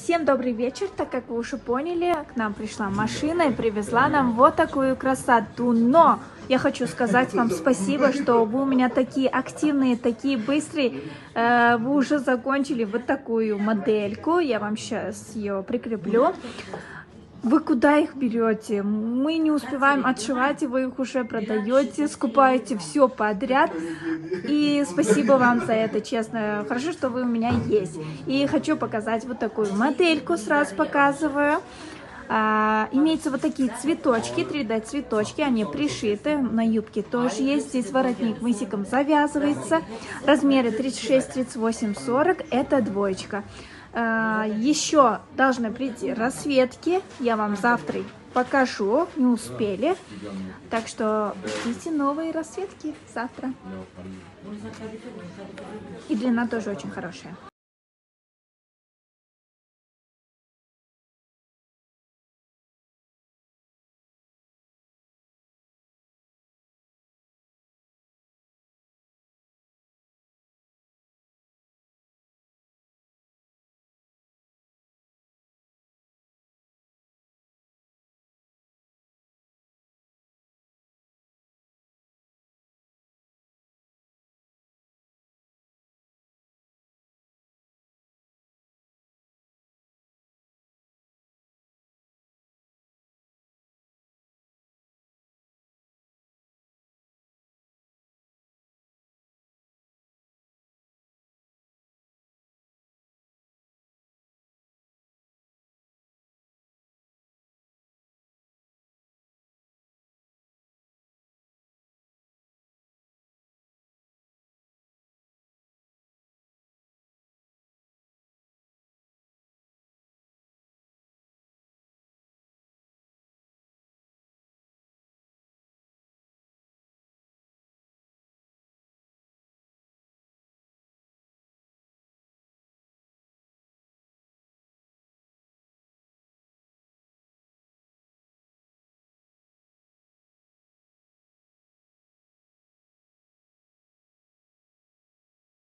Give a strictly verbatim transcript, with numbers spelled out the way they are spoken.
Всем добрый вечер. Так как вы уже поняли, к нам пришла машина и привезла нам вот такую красоту. Но я хочу сказать вам спасибо, что вы у меня такие активные, такие быстрые. Э, вы уже закончили вот такую модельку. Я вам сейчас ее прикреплю. Вы куда их берете? Мы не успеваем отшивать, и вы их уже продаете, скупаете все подряд. И спасибо вам за это, честно. Хорошо, что вы у меня есть. И хочу показать вот такую модельку, сразу показываю. А, имеются вот такие цветочки, три дэ цветочки, они пришиты, на юбке тоже есть. Здесь воротник мысиком завязывается. Размеры тридцать шесть, тридцать восемь, сорок, это двоечка. Еще должны прийти расцветки, я вам завтра покажу, не успели, так что ждите новые расцветки завтра. И длина тоже очень хорошая.